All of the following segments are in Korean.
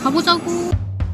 가보자고.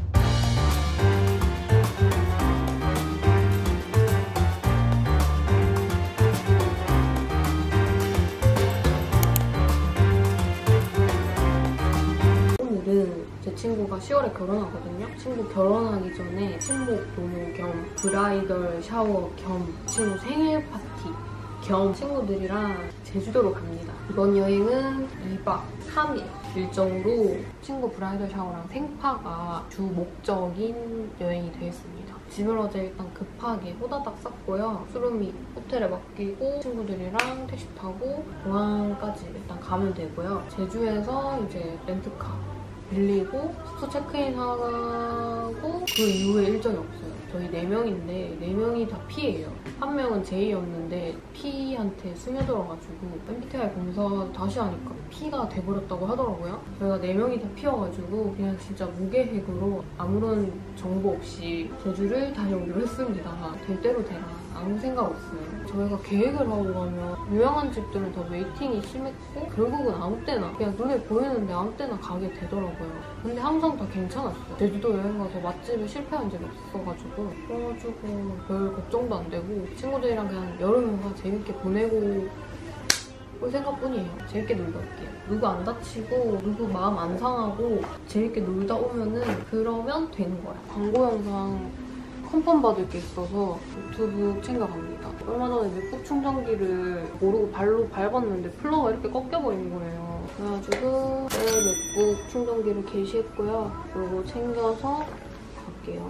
오늘은 제 친구가 10월에 결혼하거든요. 친구 결혼하기 전에 친목 도모 겸 브라이덜 샤워 겸 친구 생일 파티 겸 친구들이랑 제주도로 갑니다. 이번 여행은 2박 3일 일정으로 친구 브라이덜 샤워랑 생파가 주 목적인 여행이 되겠습니다. 짐을 어제 일단 급하게 호다닥 쌌고요. 수루미 호텔에 맡기고 친구들이랑 택시 타고 공항까지 일단 가면 되고요. 제주에서 이제 렌트카 빌리고 숙소 체크인하고 그 이후에 일정이 없어요. 저희 4명인데 4명이 다 P예요. 한 명은 J였는데 P한테 스며들어가지고 MBTI 검사 다시 하니까 P가 돼버렸다고 하더라고요. 저희가 4명이 다 P여가지고 그냥 진짜 무계획으로 아무런 정보 없이 제주를 다녀오기로 했습니다. 될 대로 되라. 아무 생각 없어요. 저희가 계획을 하고 가면 유명한 집들은 다 웨이팅이 심했고 결국은 아무 때나 그냥 눈에 보이는데 아무 때나 가게 되더라고요. 근데 항상 다 괜찮았어요. 제주도 여행 가서 맛집을 실패한 적이 없어가지고 그래가지고 별 걱정도 안 되고 친구들이랑 그냥 여름휴가 재밌게 보내고 올 생각뿐이에요. 재밌게 놀다 올게요. 누구 안 다치고 누구 마음 안 상하고 재밌게 놀다 오면은 그러면 되는 거야. 광고 영상 컨펌 받을 게 있어서 노트북 챙겨갑니다. 얼마 전에 맥북 충전기를 모르고 발로 밟았는데 플러그가 이렇게 꺾여버린 거예요. 그래가지고 맥북 충전기를 게시했고요. 그리고 챙겨서 갈게요.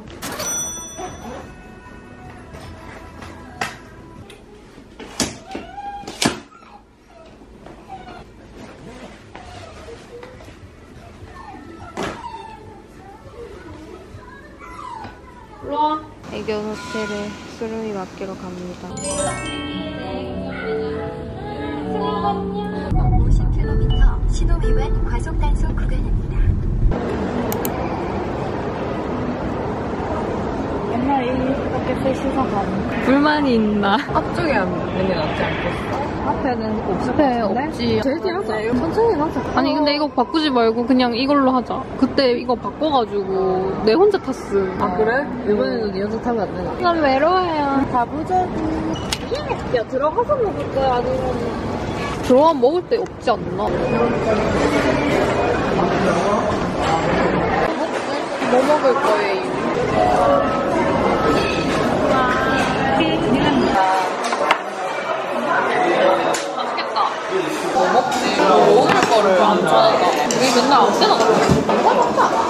올라와. 애견 호텔에 수루미 맡기러 갑니다. 50km 신호 위반 과속 단속 구간입니다. 옛날에 이렇게 셋이서 가는 불만이 있나? 앞쪽에 앉는 게 낫지 않겠어? 앞에는 없을 것 앞에 같은데? 없지. 제일 하자. 천천히 가자. 아니 근데 이거 바꾸지 말고 그냥 이걸로 하자. 그때 이거 바꿔가지고 내 혼자 탔어. 아 그래? 이번에는 네 혼자 타면 안 되나? 난 외로워요. 가보자고. 야 들어가서 먹을 거야 아니면 들어와 먹을 데 없지 않나? 뭐 먹을 거예요? 맛있겠다. 뭐 먹지? 뭐 먹을 거를 안 찾았다. 우리 맨날 아무 때나 먹자.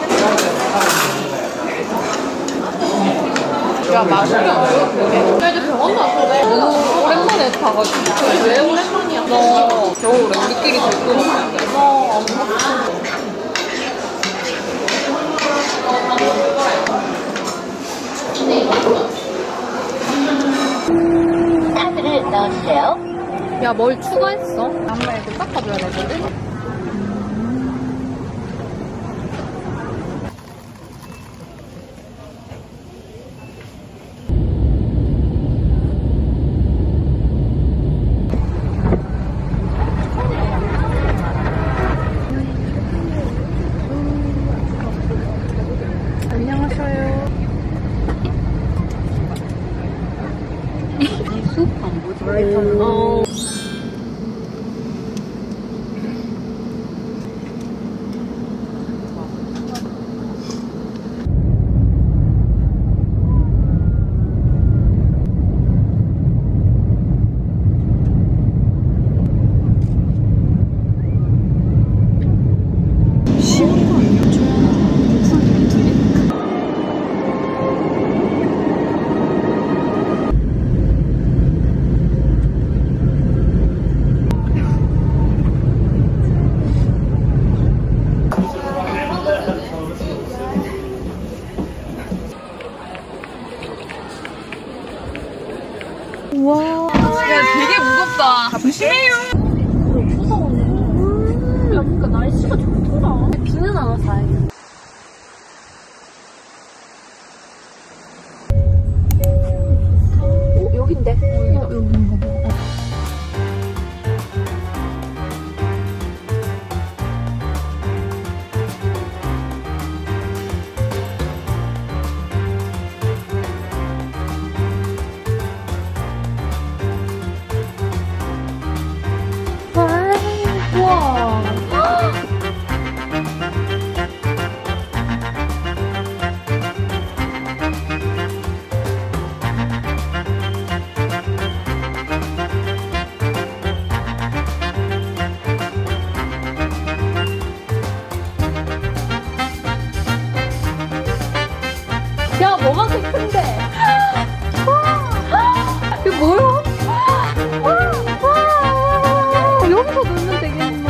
야, 맛있게 어려워. 야, 이제 병원도 왔는데 너무 오랜만에 타가지고. 왜 오랜만이야? 너 겨울에 우리끼리 들고 먹는데. 안 먹지. 카드를 넣어주세요. 야, 뭘 추가했어? 한번 이렇게 닦아줘야 되거든? 안녕하세요. 수업 안 보지? 우와. 야, 되게 무겁다. 조심해요. 야, 그러니까 날씨가 좋더라. 비는 안 와서 다행이야. 여긴데? 여긴가 봐. 야, 뭐가 그렇게 큰데? 와, 이거 뭐야? 와, 여기서 놀면 되겠네.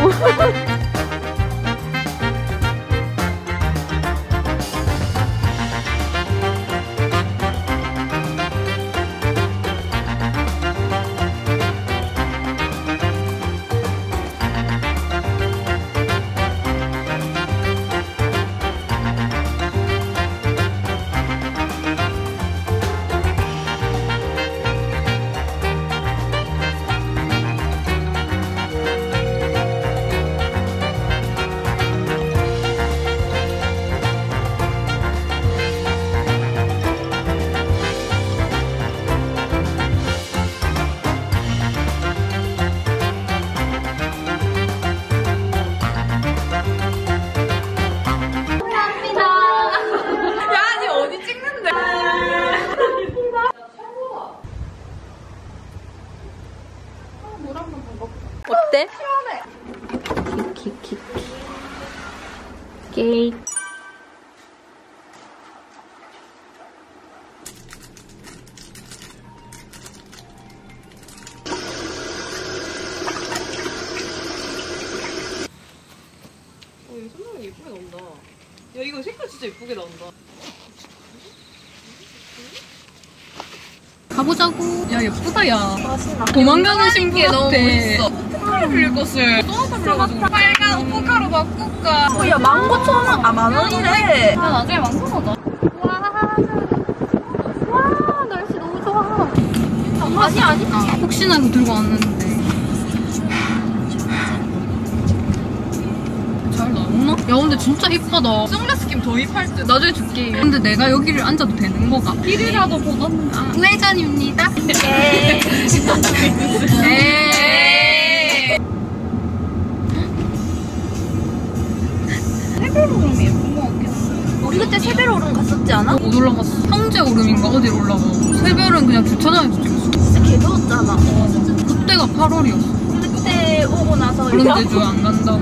어때? 시원해. 키키키키. 게이. 얘 손잡이 예쁘게 나온다. 야, 이거 색깔 진짜 예쁘게 나온다. 가보자고. 야, 예쁘다, 야. 맛있나? 도망가는 신기해, 너무 멋있어. 색깔을 빌릴 것을 또 하나 빌려가지고. 빨간 오프카로 바꿀까? 야, 19,000원. 아, 10,000원이래. 나 나중에 만들어 자. 와, 날씨 너무 좋아. 아니. 혹시나 이거 들고 왔는데. 잘 나오나? 야, 근데 진짜 이쁘다. 선글라스 끼면 더 힙할 듯. 나중에 줄게. 근데 내가 여기를 앉아도 되는 거가? 길이라도 보던. 아, 우회전입니다. 에이. 세배로 오름이 예쁜 거 같긴 해. 우리 그때 세배로 오름 갔었지 않아? 못 올라갔어. 형제 오름인가 어디로 올라가고. 새별은 그냥 주차장에서 찍었어. 진짜 개 더웠잖아. 그때가 8월이었어. 근데 그때 오고 나서 그런 데도 안 간다고.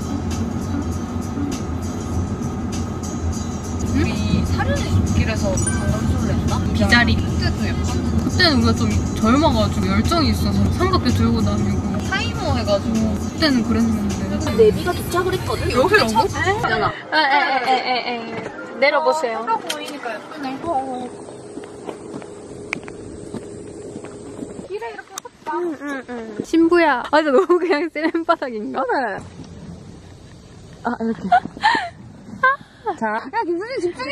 우리 사륜의 숲길에서 관광소를 했나? 비자리. 그때도 예뻤는데. 그때는 우리가 좀 젊어가지고 열정이 있어서 삼각대 들고 다니고. 타이머 해가지고. 그때는 그랬는데. 내비가 도착을 했거든. 여기라고? 잖아. 에에에에에. 내려보세요. 아, 보이니까 예쁘네. 길에 이렇게 신부야. 아, 저 너무 그냥 쓰는 바닥인가? 그래. 아, 이렇게. 자. 야, 김수진 집중해!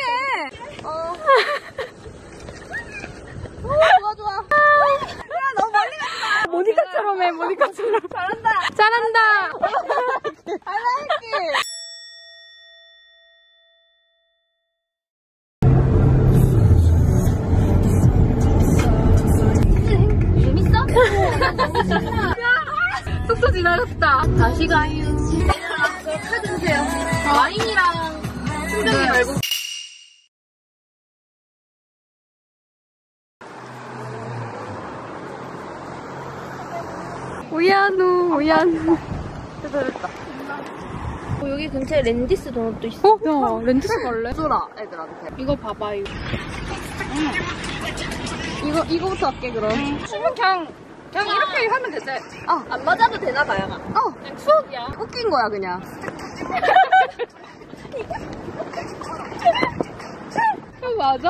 좋아. 야, 너무 멀리 갔다. 모니카처럼 해, 모니카처럼. 잘한다. I like it. 재밌어? 속도 지나갔다. 다시 가요. 카드 주세요. 와인이랑 순정이 말고. 우야누. 됐다. 여기 근처에 랜디스 도넛도 있어. 야, 렌트스 갈래? 줘라, 애들한테. 이거 봐봐요. 이거부터 할게, 그럼. 그냥 이렇게 하면 되지. 안 맞아도 되나, 다양아? 그냥 추억이야. 웃긴 거야, 그냥. 이거 맞아?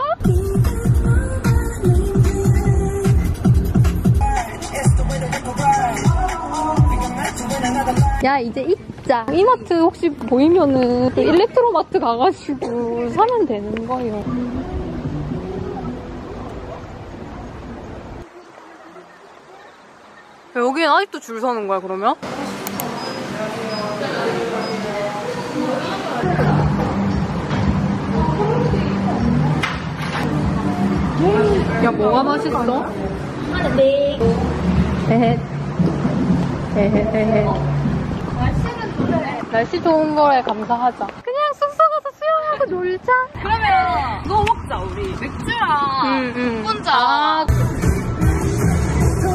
야, 이제 입자. 이마트 혹시 보이면은 그 일렉트로마트 가가지고 사면 되는 거예요. 여기는 아직도 줄 서는 거야, 그러면? 야, 뭐가 맛있어? 네. 헤헤. 헤헤헤헤. 날씨 좋은 거에 감사하자. 그냥 숙소 가서 수영하고 놀자. 그러면 그거 먹자, 우리. 맥주랑 혼자.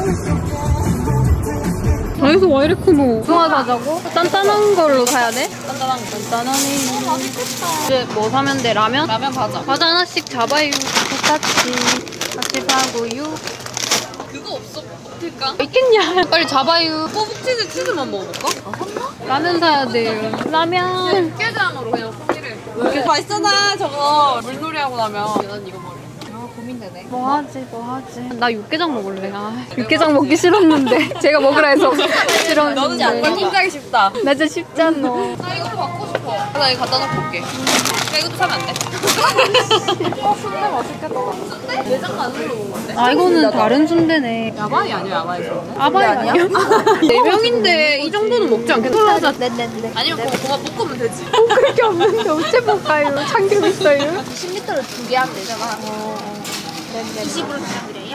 다이소 와 이래 크노? 중화 사자고? 단단한 걸로 사야 돼? 간단한 거. 간단하네. 맛있겠다. 이제 뭐 사면 돼? 라면? 라면 과자. 과자 하나씩 잡아요. 같이 사고요. 그거 없을까? 있겠냐? 빨리 잡아요. 꼬북치즈 치즈만 먹어볼까? 라면 사야 돼요. 라면. 육개장으로 그냥 포기를. 왜? 맛있잖아 저거. 물놀이 하고 나면. 난 이거 먹을래. 아 고민되네. 뭐 하지? 나 육개장 먹을래. 육개장 먹기 싫었는데. 제가 먹으라 해서 싫었는데. 너는 정말 혼자기 쉽다. 나 진짜 쉽잖아. 나 이거 받고 싶어. 나 이거 갖다 놓고 올게. 나 이것도 사면 안 돼? 순대 맛있겠다. 순대? 내장 안으로 먹는데? 아, 이거는 다른 순대네. 야바이 아니야 야바이 순대? 아바이 아니야? 4명인데 이 정도는 먹지 않겠어? 콜라자. 네네네. 아니면 그거 볶으면 되지. 볶을 게 없는데 어째 볶아요? 참기름 있어요? 10리터를 2개 하면 되잖아. 네네. 20으로 부탁드려요.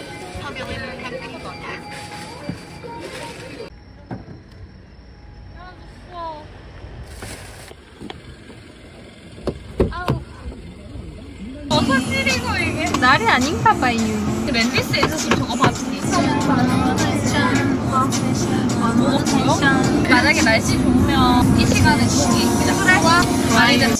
사실이고 이게 날이 아닌가 봐요. 멘디스에 있었으면 저거 봤지. 만약에 날씨 좋으면 이 시간에 거기 있자. 와인은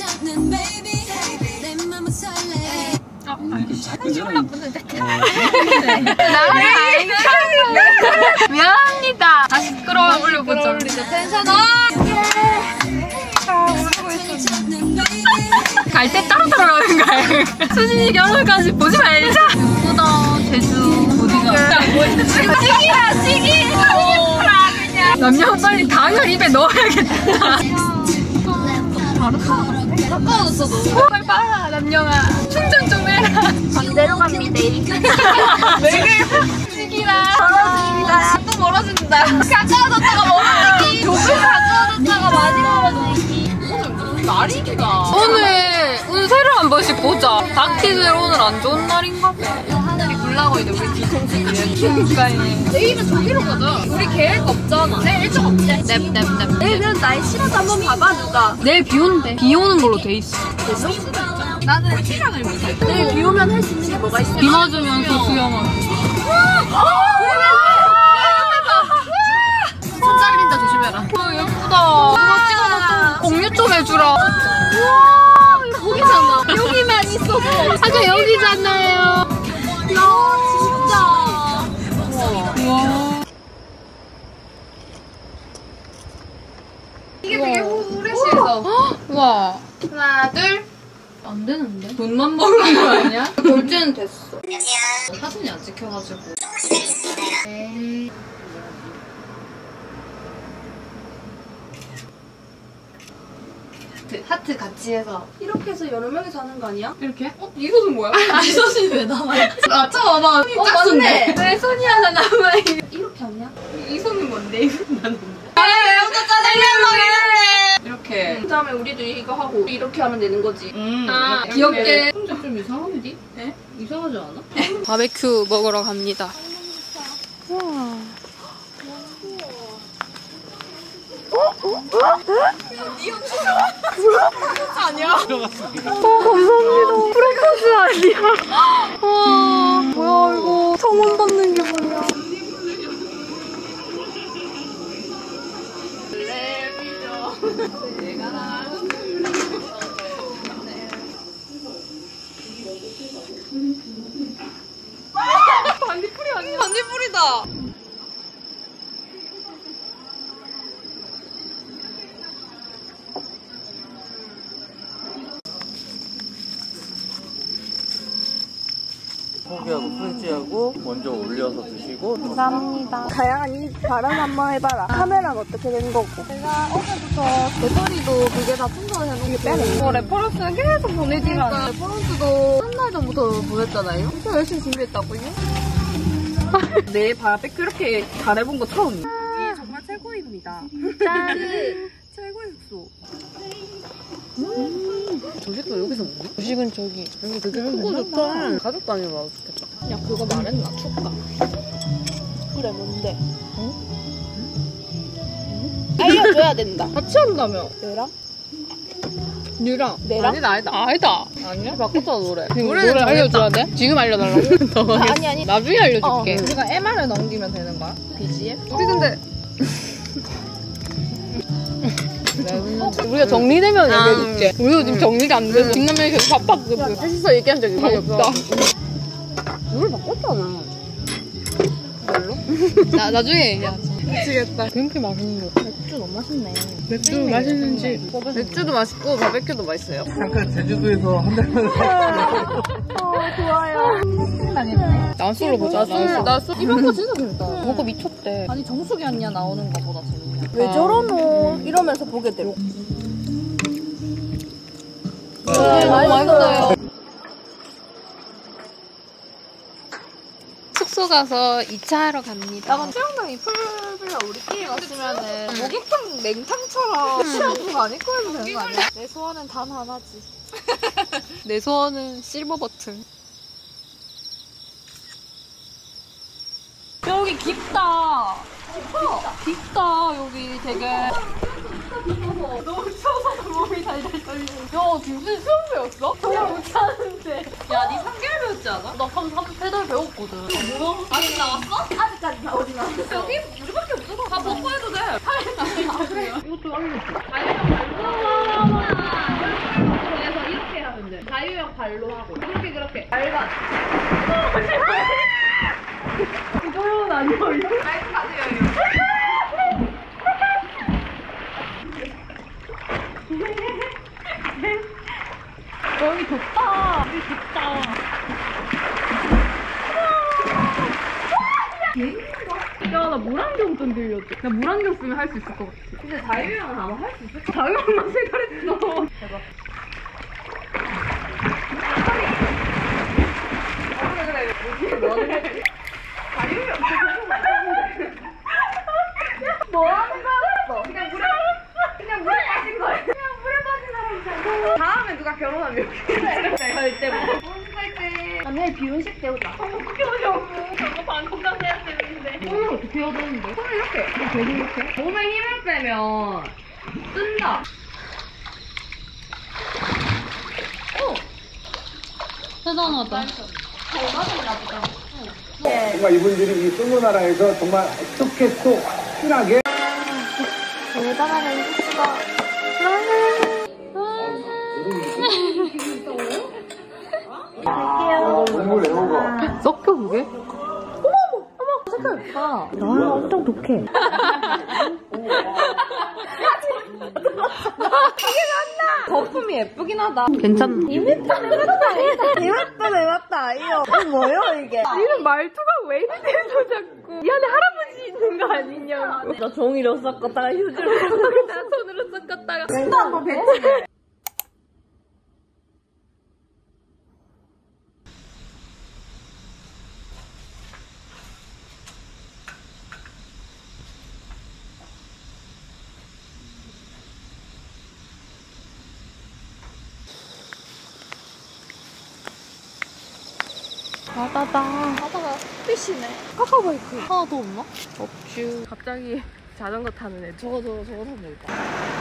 미안합니다. 다시 끌어올려보자. 텐션 갈 때 따로 들어가는 거예요. 수진이 결혼까지 보지 말자. 예쁘다. 제주 어디가? 시기. 남녀 빨리 당을 입에 넣어야겠다. 가까워졌어 너. 빨리 빨아 남녀아. 충전 좀 해라. 반대로 갑니다. 시기라. 멀어집니다. 또 멀어진다. 가까워졌다가 멀어지기. 조금 가까워졌다가 많이 멀어지기. 날이기가. 오늘 새로 한 번씩 보자. 닥티들 오늘 안 좋은 날인가 봐. 하늘이 굴라고 있는데 우리 뒤통수 그냥. 그러니까요. 내일은 저기로 가자. 우리 계획 없잖아. 내일 일정 없지? 넵. 내일은 날씨라도 한번 봐봐 누가. 내일 비 온대. 비 오는 걸로 돼 있어. 나는 시간을 못해. 내일 비 오면 할 수 있는 게 뭐가 있어? 비 맞으면서 수영하고. 손 잘린다 조심해라. 예쁘다. 누가 찍어놨어. 공유 좀 해주라. 거기잖아. 여기만 있어도. 아저 여기잖아요. 진짜. 우와. 이게 되게 후레쉬해서. 우와. 하나 둘. 안 되는데? 돈만 버는 거 아니야? 결제는 됐어. 사진이 안 찍혀가지고. 하트 같이 해서 이렇게 해서 여러 명이서 하는 거 아니야? 이렇게? 이 손은 뭐야? 이 손이 왜 남아있지? 아 잠깐만 짝수인데 내 손이 하나 남아있네. 이렇게 하냐? 이 손은 뭔데? 이 손은 나는 뭔데? 외우도 짜장면 이렇게 그 다음에 우리도 이거 하고 이렇게 하면 되는 거지. 아 귀엽게. 혼자 좀 이상한데? 에? 이상하지 않아? 바베큐 먹으러 갑니다. 우와. 아니야? 감사합니다. 프로포즈 아니야? 와, 뭐야 이거 청혼 받는 게 뭐야? 반딧불이다. 고기하고 프렌치하고 먼저 올려서 드시고 감사합니다. 다양한 이 발언 한번 해봐라. 카메라는 어떻게 된 거고? 제가 어제부터 배터리도 그게 다 충전을 해놓은 게 빼네. 레퍼런스는 계속 보내지만 레퍼런스도 한 달 전부터 보냈잖아요. 엄청 열심히 준비했다고요? 내 바베큐 이렇게 잘해본 거 처음이에요. 정말 최고입니다. 최고의 숙소. 조식도 여기서 먹나? 주식은 저기. 여기 되게 크고 좋다. 가족 단위로 와도 좋겠다. 야 그거 말했나? 축가. 그래 뭔데? 알려줘야 된다. 같이 한다며. 얘랑? 뉴랑. 내랑? 아니다. 아니야? 바꿨잖아 노래. 노래 알려줘야 돼? 지금 알려달라고? 아니. 나중에 알려줄게. 우리가 MR을 넘기면 되는 거야? BGM? 우리 근데 우리가 정리되면 얘기해줄게. 우리도 지금 정리가 안 돼서 뒷라면이 계속 바빴거든. 셋이서 얘기한 적이 거의 없다. 물 바꿨잖아. 나중에 얘기하자. 미치겠다. 그렇게 맛있는 거. 맥주 너무 맛있네. 맥주 맛있는지. 맥주도 맛있고 바베큐도 맛있어요. 잠깐 제주도에서 한 달만 좋아요. 나술로 보자. 나술. 이번 거 진짜 재밌다. 먹고 미쳤대. 아니 정수기 언니가 나오는 거보다 재밌네. 왜 저러노? 이러면서 보게 되고. 너무 맛있어요. 숙소 가서 2차 하러 갑니다. 약간 수영장이 풀빌라 우리끼리 갔으면은 목욕탕 냉탕처럼 취하고 안 입고 해도 되는 거 아니야? 내 소원은 단 하나지. 내 소원은 실버 버튼. 여기 깊다. 깊다 여기 되게. 너무 추워서 몸이 달달 떨리네. 야 김순 수영 배웠어? 정말 못하는데. 야 니 3개월 배웠지 않아? 나 3페달 배웠거든. 뭐야? 아직 나왔어? 아직까지 나오진 않았어. 여기 우리밖에 없어. 다 먹고 해도 돼. 그래요? 이것도 하는 거. 그래서 이렇게 하면 돼. 자유형 발로 하고. 그렇게. 발만. 이거는 아니에요. 아이고 가세요. 여기 덥다. 여기 덥다. 야, 나 물안경 좀 빌려줘. 나 물안경 쓰면 할 수 있을 것 같아. 근데 자유형은 아마 할 수 있을 것 같아. 자유형만 생각했어. 대박. 그래. 뭐지? 뭐 하는 거지? 자유형. 뭐 하는 거였어? 그냥 물에 빠진 거야. 다음에 누가 결혼하면 이렇게 절대 못. 결혼식 때. 내일 비혼식 때우자. 어떻게 오냐고. 저거 방송장 해야 되는데. 손을 어떻게 해야 되는데? 손을 이렇게. 계속 이렇게. 몸에 힘을 빼면 뜬다. 대단하다. 정말 이분들이 이 솔로 나라에서 정말 어떻게 또 흔하게 대단한 엔지스가. 국물 애호가 섞여 그게? 색깔 예쁘다. 나는 엄청 독해. 거품이 예쁘긴 하다. 괜찮나? 이것도 내봤다. 이거 뭐예요 이게? 니는 말투가 왜 이래서 자꾸 이 안에 할아버지 있는 거 아니냐고. 나 종이로 섞었다가 휴지로 나 손으로 섞었다가 또 한번 뱉지. 바다가 햇빛이네. 카카오바이크 하나도 없나? 없쥬. 갑자기 자전거 타는 애. 저거 타면 되겠다.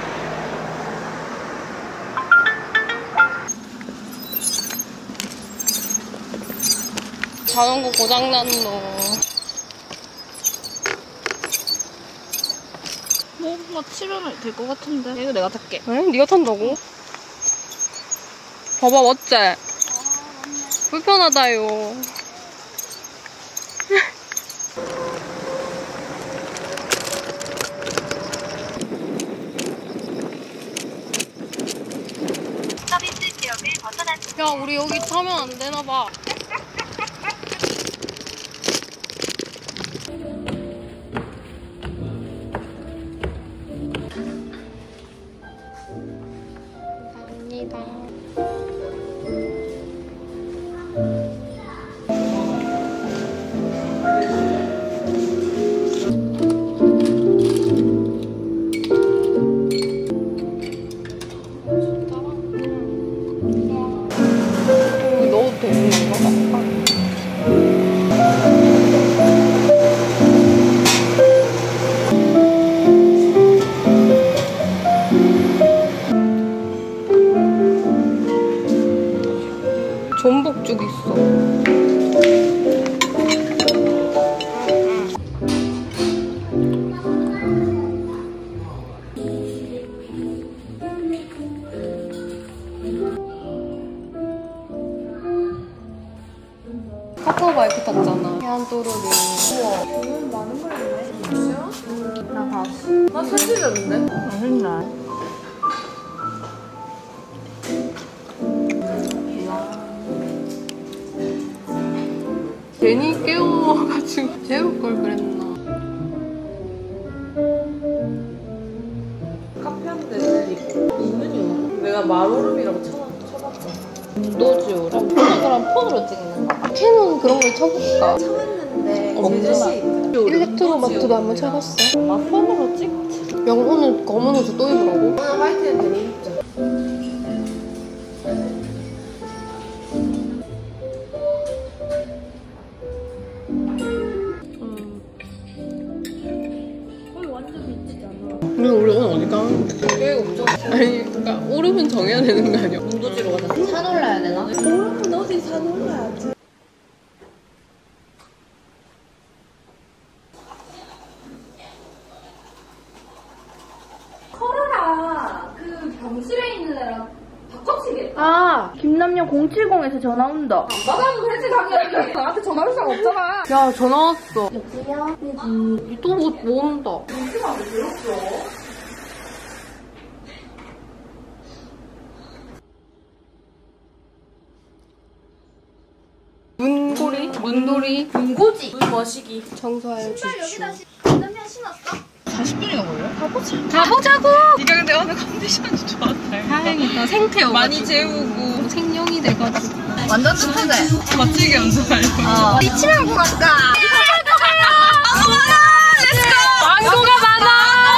자전거 고장났노. 뭐 치면 될 것 같은데. 이거 내가 탈게. 응? 네가 탄다고? 봐봐 어째? 불편하다요. 야 우리 여기 타면 안 되나 봐. 감사합니다. 넣어도 되는 건가? 전복죽 있어. 파워바이크 탔잖아. 해안도로를. 우와, 오늘 많은 걸 했네. 진짜? 나 봤어. 나 설치됐는데? 맛있나? 괜히 깨워가지고 재울 걸 그랬나. 카페 한 대 들리고 있는 내가 마로름이라고 쳐봤잖아. 문도지오라? 그럼 폰으로 찍는 거. 캐논 그런 걸 쳐볼까? 쳐봤는데 없잖아. 제주시 일렉트로마트도 한번 쳐봤어? 아, 폰으로 찍지. 오늘 검은 옷을 또 입으라고? 오늘 화이트는 되게 입자. 우리 오늘 어디 가는데? 계획 없잖아. 아니, 그러니까 오르면 정해야 되는 거 아니야? 문도지로 가자. 산 올라야 되나? 오르면 어디 산 올라야지. 커러라 그 병실에 있는 애랑 바꿔치겠다. 아, 김남영 070에서 전화 온다. 나가면 그랬지 당연히. 나한테 전화할 사람 없잖아. 야, 전화 왔어. 여보세요? 또 뭐 온다. 문고리? 문돌이? 문고지. 문머시기. 청소하여 주시오. 김남현 신었어? 40분이가 걸려? 가보자고. 네가 근데 오늘 컨디션이 좋았다. 다행이다. 생태여. 많이 재우고 생명이 돼가지고. 완전 뜨뜻해. 멋지게 연습하려고. 리치라고 갈까? 망고가 많아!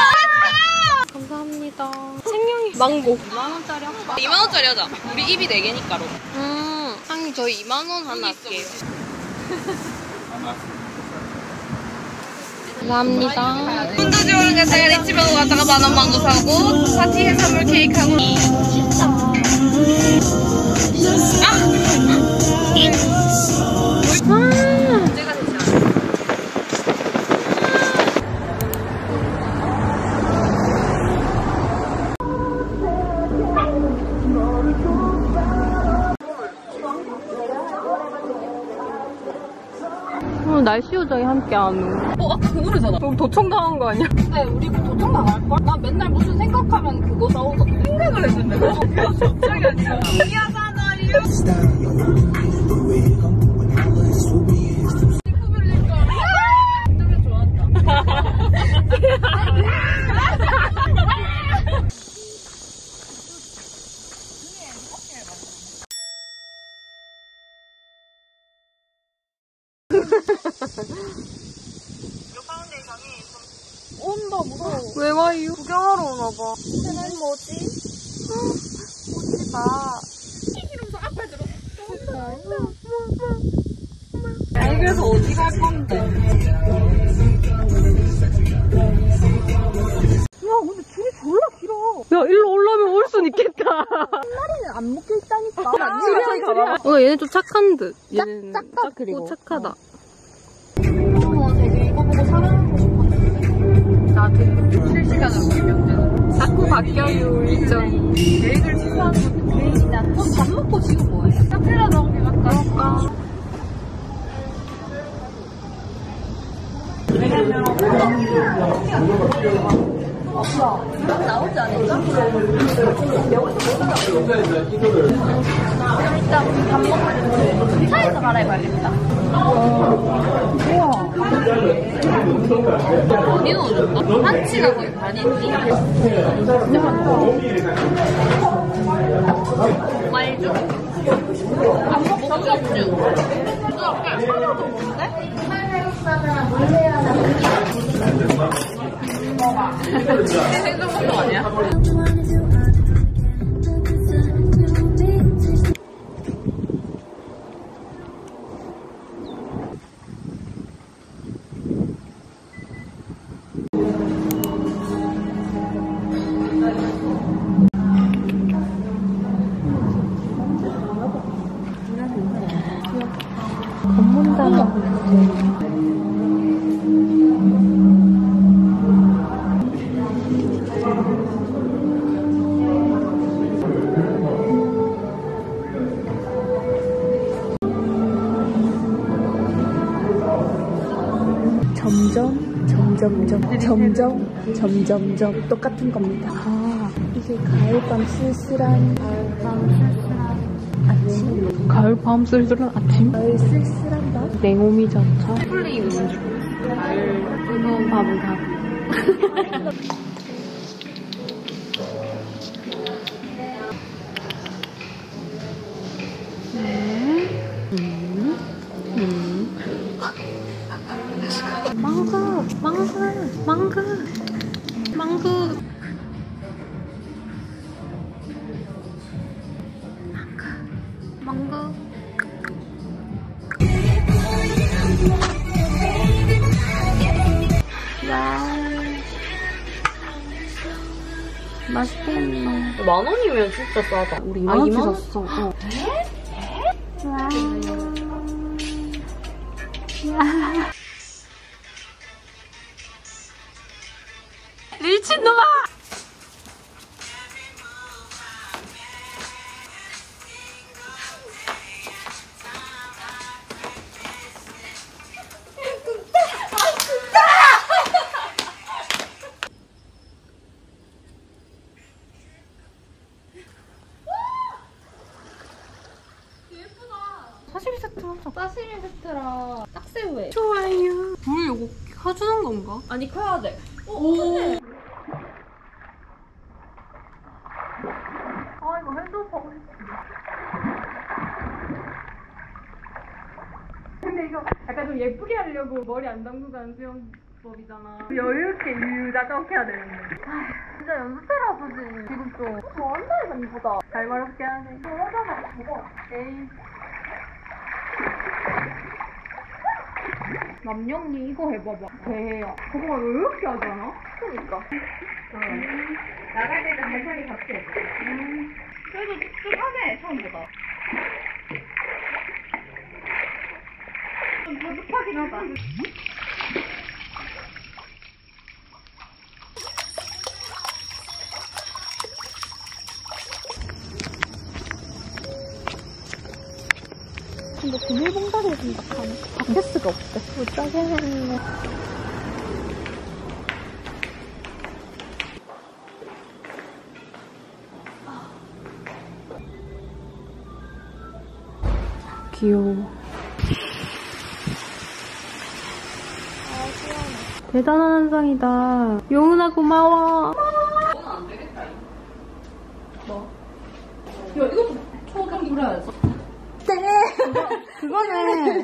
감사합니다. 생명이. 망고. 2만원짜리 할까? 2만원짜리 하자. 우리 입이 4개니까로. 상이 저희 2만원 하나 할게요. 감사합니다. 문도지 오는 갔다가 리치방울 갔다가 만원 망고 사고 파티 해산물 케이크하고 문제가 되지 않아. 날씨 요정이 함께하는. 아까 그 노래잖아. 여기 도청당한 거 아니야? 근데 우리 그 도청 나갈걸? 나 맨날 무슨 생각하면 그거 나오거든. 생각을 했는데. 갑자기 아니야. 온다, 무서워. 왜 와요? 구경하러 오나봐. 쟤는 뭐지? 그래서 어디 갈 건데? 야, 근데 줄이 졸라 길어. 야, 일로 올라오면 올 순 있겠다. 옛날에는 안 먹혀 있다니까. 얘는 좀 착한 듯. 얘는 작고 착하다. 되게 이거 보고 사랑하고 싶었는데. 나도 실시간으로 비명되는. 자꾸 바뀌어요, 일정이. 계획을 취소하는 것도 계획이다. 밥 먹고 지금 뭐해? 카페라 먹으러 갈까? 나오지 않을까? 일단 우리 밥 먹고 차에서 갈아입어야겠다. 어디 넣어줄까? 한치가 거의 반인지? 말죽? 목젖죽? 하나도 뭔데? 생선도 아니야? 점점 똑같은 겁니다. 아, 이게 가을밤 쓸쓸한 아침? 가을밤 쓸쓸한 아침? 가을 쓸쓸한 밤? 냉오미 전차. 풀리 뭔지 모르겠어. 날 뜨거운 밥을 하고. 맛있겠네. 10,000원이면 진짜 싸다. 우리 2만 2만 샀어. 어. 미친놈아! 사시미 세트 하자. 사시미 세트랑 딱새우에. 좋아요. 불 요거 켜주는 건가? 아니, 커야 돼. 아 이거 핸드폰. 근데 이거 약간 좀 예쁘게 하려고 머리 안 담그고 하는 수영법이잖아. 여유있게 유자적 해야 되는데. 아 진짜 연습해라 수지. 지금 좀 좋아한다 이보다. 잘 말없게 하네. 좋아하잖아 저거. 에이. 남영이 이거 해봐봐. 대야. 저거 왜 이렇게 하잖아? 그러니까. 나갈 때도 발차기 같이 해. 그래도 씩씩하네, 처음보다. 좀 다급하긴 하다. 근데 비닐봉다리를 생각하네. 바켓스가 없대. 어쩌게 했네. 귀여워. 대단한 한상이다. 용훈아 고마워. 초금 부려야지. 그거네.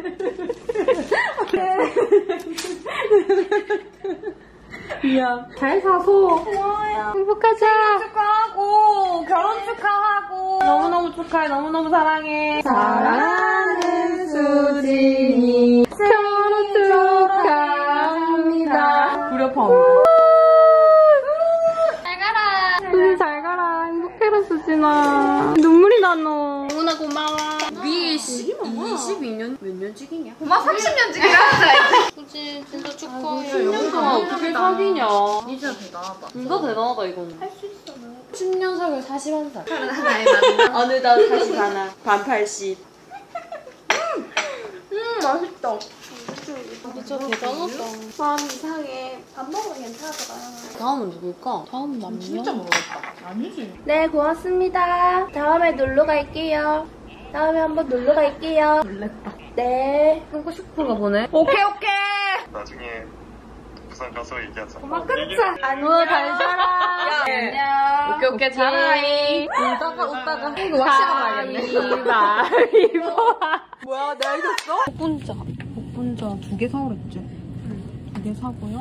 이야. 잘 사서. 고마워요. 행복하자. 축하하고, 결혼 축하하고. 너무너무 축하해. 너무너무 사랑해. 사랑하는 수진이 결혼 축하합니다. 불협화음이다. 잘 가라. 수진 잘 가라. 행복해라 수진아. 눈물이 나 너. 너무나 고마워. 위 22년 몇 년직이냐? 고마 30년 지기라. 수진 진짜 축하해. 10년 동안 어떻게 사귀냐? 진짜 대단하다. 진짜 대단하다 이거는. 10년 사귀어 41살. 어느덧 41, 반 80. 맛있다. 진짜 대단하다. 마음 이상해. 밥 먹으면 괜찮아져요. 다음은 누굴까? 다음 남녀. 진짜 모르겠다. 아니지. 네, 고맙습니다. 다음에 놀러 갈게요. 다음에 한번 놀러 갈게요. 놀랬다. 네. 하고 싶은가 보네. 오케이. 나중에 부산 가서 얘기하자. 안녕. 잘 살아. 안녕. 오케이 잘하이. 웃다가 이거 왁싱하고 말겠네. 뭐야, 내가 이겼어? 복분자 2개 사오랬지? 응. 2개 사고요.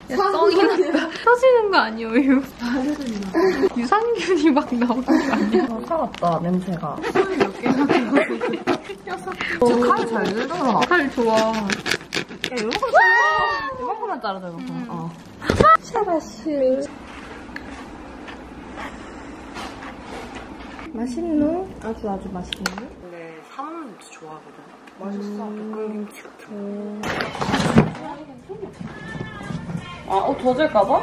썩이 난다. 터지는 거 아니에요? 유산균이 막 나오는 거 아니야? 살았다, 냄새가. 저 칼 잘 들더라. 칼 좋아. 야, 이만큼만 자르자, 이만큼. 샤바슈. 맛있노? 아주 맛있네. 원래 사먹는 김치 좋아하거든. 맛있어. 볶음김치 같은 거. 더 줄까봐?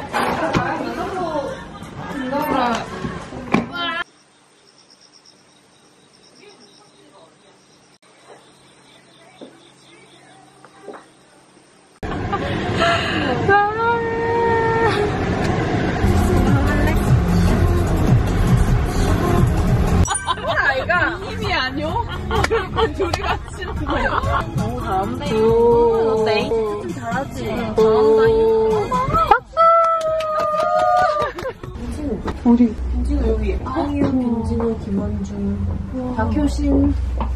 힘이 아니오? 둘이 같이 너무 잘한대. 어때? 좀 잘하지? 어디? 빈진호 여기. 황유, 빈진호, 김원중, 박효신.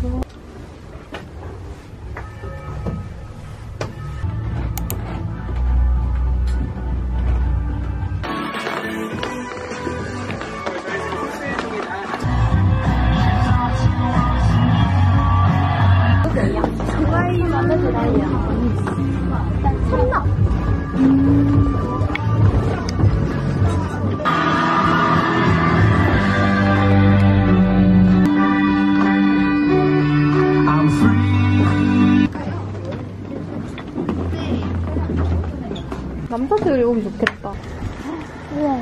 좋아요 눌러주세요. 청라. 남자들이 오면 좋겠다. 우와.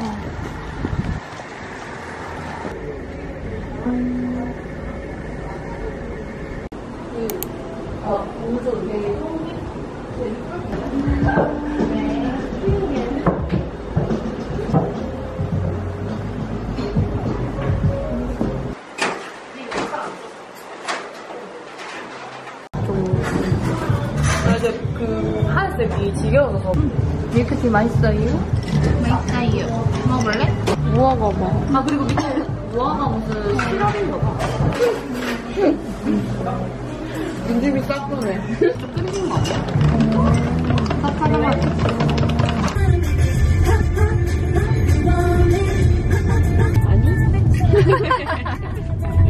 이제 그 하얀색이 지겨워서 밀크티 맛있어요? 맛있어요. 먹어볼래? 무화과 봐. 그리고 밑에 무화과 무슨 시럽인가 봐. 눈집이 싹보네. 좀 끊긴 거 아니야? 싹하는 거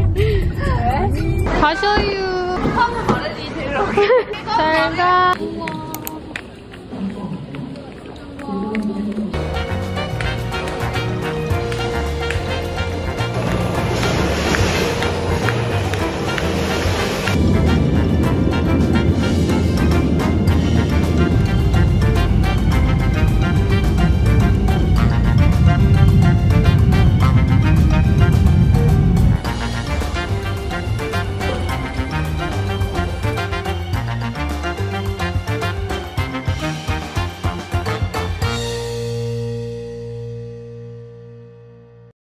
가셔요. 한번 말해주세요. 잘 가.